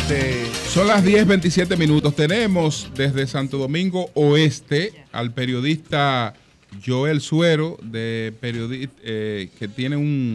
Son las 10:27 minutos. Tenemos desde Santo Domingo Oeste al periodista Joel Suero, que tiene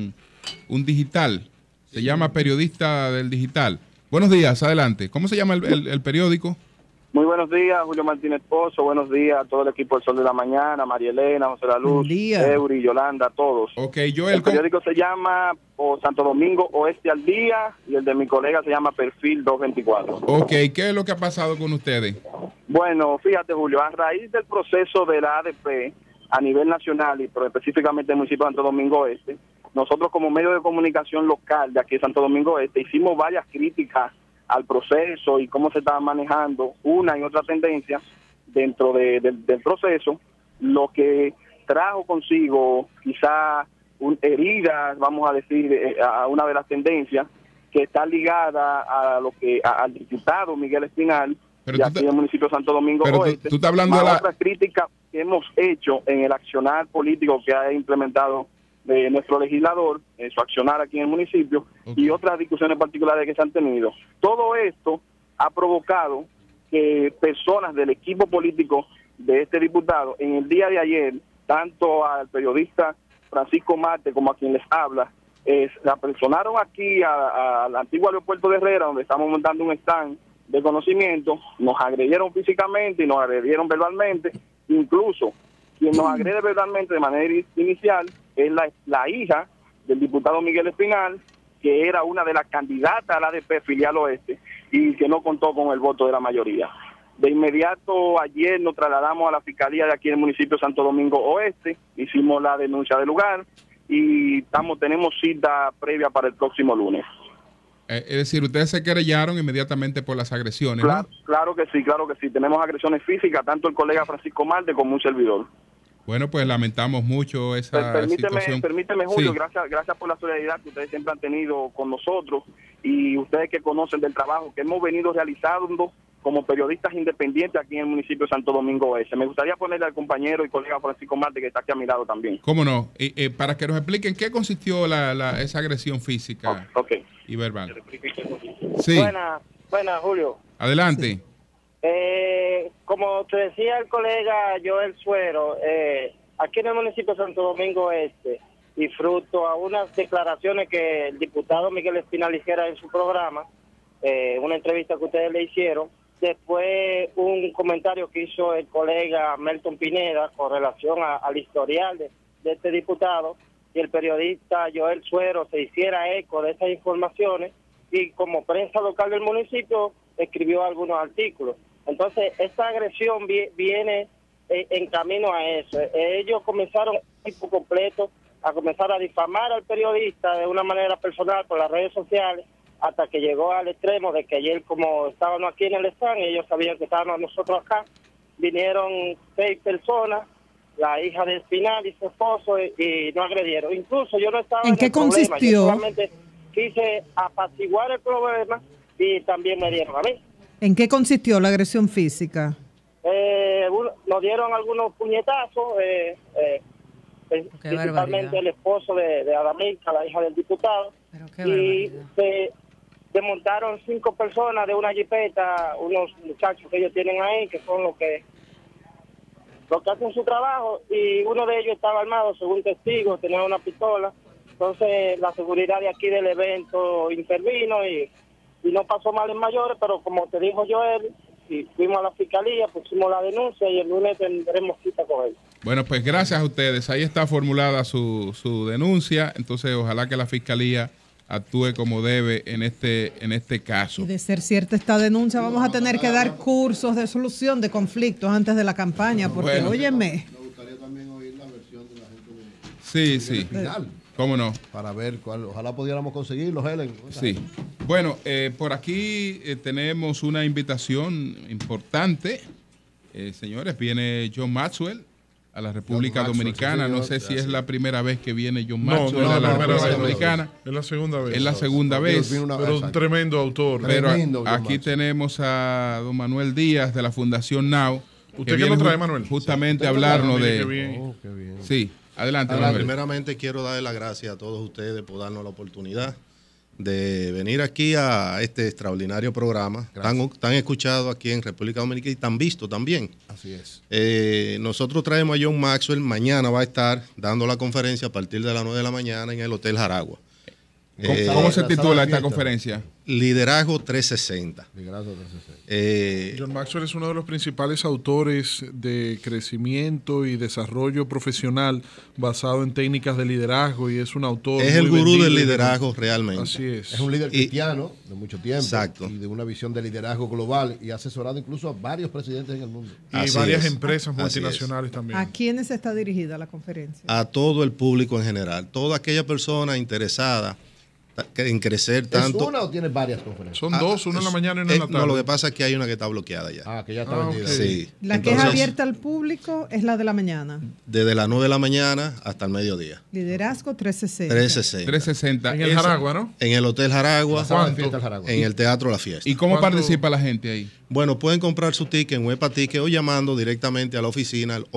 un digital. Se llama Periodista del Digital. Buenos días, adelante. ¿Cómo se llama el periódico? Muy buenos días, Julio Martínez Pozo. Buenos días a todo el equipo del Sol de la Mañana, María Elena, José La Luz, Eury, Yolanda, todos. Ok, Joel. El periódico se llama Santo Domingo Oeste al Día y el de mi colega se llama Perfil 224. Ok, ¿qué es lo que ha pasado con ustedes? Bueno, fíjate, Julio, a raíz del proceso de la ADP a nivel nacional y pero específicamente el municipio de Santo Domingo Oeste, nosotros como medio de comunicación local de aquí de Santo Domingo Oeste hicimos varias críticas al proceso y cómo se estaba manejando una y otra tendencia dentro del proceso, lo que trajo consigo quizá heridas, vamos a decir, a una de las tendencias que está ligada a lo que al diputado Miguel Espinal de aquí del municipio de Santo Domingo Oeste. Tú estás hablando de otras críticas que hemos hecho en el accionar político que ha implementado de nuestro legislador, su accionar aquí en el municipio, y otras discusiones particulares que se han tenido. Todo esto ha provocado que personas del equipo político de este diputado, en el día de ayer, tanto al periodista Francisco Marte como a quien les habla, se apersonaron aquí al antiguo aeropuerto de Herrera, donde estamos montando un stand de conocimiento, nos agredieron físicamente y nos agredieron verbalmente, incluso quien nos agrede verbalmente de manera inicial es la hija del diputado Miguel Espinal, que era una de las candidatas a la ADP filial oeste y que no contó con el voto de la mayoría. De inmediato ayer nos trasladamos a la fiscalía de aquí en el municipio de Santo Domingo Oeste, hicimos la denuncia del lugar y tenemos cita previa para el próximo lunes. Es decir, ustedes se querellaron inmediatamente por las agresiones, claro, ¿no? Claro que sí. Tenemos agresiones físicas, tanto el colega Francisco Marte como un servidor. Bueno, pues lamentamos mucho esa situación. Permíteme, Julio, sí. gracias por la solidaridad que ustedes siempre han tenido con nosotros y ustedes que conocen del trabajo que hemos venido realizando como periodistas independientes aquí en el municipio de Santo Domingo Oeste. Me gustaría ponerle al compañero y colega Francisco Marte, que está aquí a mi lado también. ¿Cómo no? Para que nos expliquen qué consistió esa agresión física y verbal. Sí. Buena, Julio. Adelante. Sí. Como te decía el colega Joel Suero, aquí en el municipio de Santo Domingo Este, y fruto a unas declaraciones que el diputado Miguel Espinal hiciera en su programa, una entrevista que ustedes le hicieron, después un comentario que hizo el colega Melton Pineda con relación al historial de este diputado, y el periodista Joel Suero se hiciera eco de esas informaciones, y como prensa local del municipio escribió algunos artículos. Entonces, esta agresión viene en camino a eso. Ellos comenzaron, equipo completo, a comenzar a difamar al periodista de una manera personal por las redes sociales, hasta que llegó al extremo de que ayer, como estábamos aquí en el stand, y ellos sabían que estábamos nosotros acá, vinieron 6 personas, la hija de Espinal y su esposo, y no agredieron. Incluso yo no estaba ¿En qué consistió? Yo solamente quise apaciguar el problema y también me dieron a mí. ¿En qué consistió la agresión física? Nos dieron algunos puñetazos, principalmente el esposo de Adamilca, la hija del diputado, y se desmontaron 5 personas de una jipeta, unos muchachos que ellos tienen ahí, que son los que hacen su trabajo, y uno de ellos estaba armado, según testigo, tenía una pistola. Entonces la seguridad de aquí del evento intervino y no pasó mal en mayores, pero como te dijo Joel, y fuimos a la fiscalía, pusimos la denuncia y el lunes tendremos cita con él. Bueno, pues gracias a ustedes. Ahí está formulada su denuncia. Entonces, ojalá que la fiscalía actúe como debe en este caso. Y de ser cierta esta denuncia, vamos a tener que dar cursos de solución de conflictos antes de la campaña, porque, óyeme. Me gustaría también oír la versión de la gente de... Sí. ¿Cómo no? Para ver cuál, ojalá pudiéramos conseguirlo, Helen. Sí. Bueno, por aquí tenemos una invitación importante. Señores, viene John Maxwell a la República Dominicana. No sé si es la primera vez que viene John Maxwell a la República Dominicana. Es la segunda vez. Es la segunda vez. Pero un tremendo autor. Pero aquí tenemos a don Manuel Díaz de la Fundación Now. ¿Usted qué nos trae, Manuel? Justamente a hablarnos de... Qué bien. Qué bien. Sí. Adelante. Primeramente quiero darle las gracias a todos ustedes por darnos la oportunidad de venir aquí a este extraordinario programa, tan escuchado aquí en República Dominicana y tan visto también. Así es. Nosotros traemos a John Maxwell, mañana va a estar dando la conferencia a partir de las 9 de la mañana en el Hotel Jaragua. ¿Cómo se titula esta conferencia? Liderazgo 360. Liderazgo 360. John Maxwell es uno de los principales autores de crecimiento y desarrollo profesional basado en técnicas de liderazgo y es un autor. Es el gurú del liderazgo realmente. Así es. Es un líder cristiano de mucho tiempo. Exacto. Y de una visión de liderazgo global y ha asesorado incluso a varios presidentes en el mundo. Y Así varias es. empresas multinacionales también. ¿A quiénes está dirigida la conferencia? A todo el público en general. Toda aquella persona interesada en crecer tanto. ¿Es una o tienes varias conferencias? Son dos, una en la mañana y una en la tarde. No, lo que pasa es que hay una que está bloqueada ya. Ah, que ya está vendida. ok. Sí. La que es abierta al público es la de la mañana. Desde las 9 de la mañana hasta el mediodía. Liderazgo 360. 360. 360. En el Jaragua, ¿no? En el Hotel Jaragua, La sala de ¿Cuánto? fiesta del Jaragua. en el Teatro La Fiesta. ¿Y cómo ¿Cuánto? participa la gente ahí? Bueno, pueden comprar su ticket en Huepa Ticket o llamando directamente a la oficina al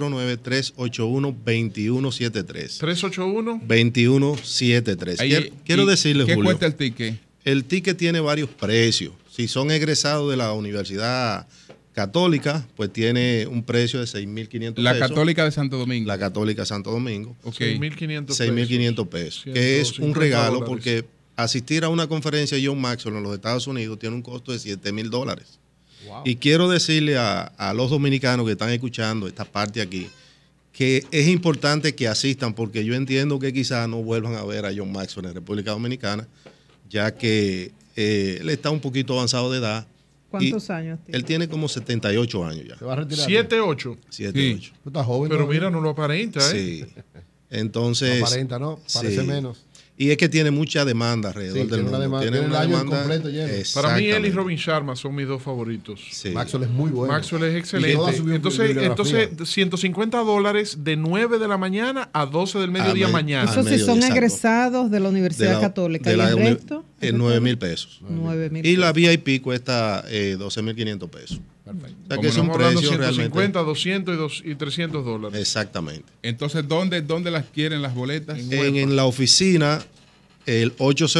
809-381-2173. 381. 2173. Ahí- Quiero ¿y decirles, ¿qué Julio, cuesta el ticket? el ticket tiene varios precios. Si son egresados de la Universidad Católica, pues tiene un precio de 6.500 pesos. La Católica de Santo Domingo. La Católica Santo Domingo. Ok. 6.500 pesos. 6.500 pesos. Que es un 150 regalo dólares. porque asistir a una conferencia de John Maxwell en los Estados Unidos tiene un costo de $7,000. Wow. Y quiero decirle a los dominicanos que están escuchando esta parte aquí que es importante que asistan porque yo entiendo que quizás no vuelvan a ver a John Maxwell en República Dominicana, ya que él está un poquito avanzado de edad. ¿Cuántos y años tiene? Él tiene como 78 años ya. Se va a retirar. 7-8. 7, Sí. 8. Tú estás joven. Pero todavía. mira, no lo aparenta, ¿eh? Sí. Entonces. No aparenta, ¿no? Parece sí. menos. Y es que tiene mucha demanda alrededor Sí, del tiene una mundo. demanda, tiene el año completo lleno. Para mí, él y Exactamente. Robin Sharma son mis dos favoritos. Sí. Maxwell es muy bueno. Maxwell es Y excelente. toda su Entonces, bibliografía. $150 de 9 de la mañana a 12 del mediodía me- mañana. Eso al sí mediodía, son exacto. egresados de la Universidad Católica. ¿Y el resto? 9,000 pesos. 9,000. Y la VIP cuesta 12,500 pesos. Perfecto. O sea Como que es un estamos hablando, precio 150, realmente. 200 y $300. Exactamente. Entonces, ¿dónde las quieren las boletas? En la oficina, el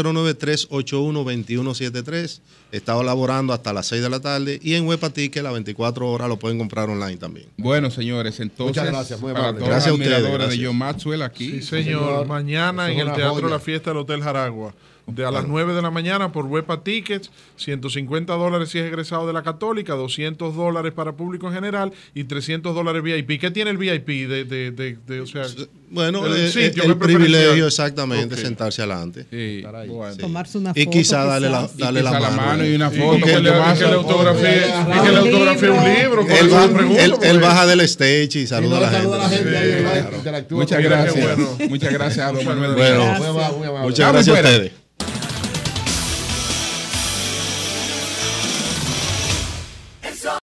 809-381-2173. Está laborando hasta las 6 de la tarde. Y en Huepa Ticket, las 24 horas, lo pueden comprar online también. Bueno, señores, entonces, Muchas gracias, muy para amable. todos Gracias a los ustedes, admiradores de gracias. John Maxwell aquí. Sí, señor. señor. Mañana Eso en es el una Teatro joya. La Fiesta del Hotel Jaragua. A las 9 de la mañana por Huepa Tickets, $150 si es egresado de la Católica, $200 para público en general y $300 VIP. ¿Qué tiene el VIP? O sea, Bueno, el sitio, el ¿qué privilegio preferencial? exactamente Ok. sentarse adelante. Sí, Estar ahí. bueno. Sí. Tomarse una Y foto. quizá darle la quizás. darle la quizá mano. y una Y foto. que con le el vaso. que le autografíe Un un libro. libro. Él, ¿cuál es la pregunta? él baja del stage y Y saluda no a la le saluda a la gente. gente ahí, Claro. interactúa Muchas con gracias. bueno. Muchas gracias a don Manuel. Bueno, Díaz. Muy amable, muy amable. muchas Vamos gracias a fuera. ustedes.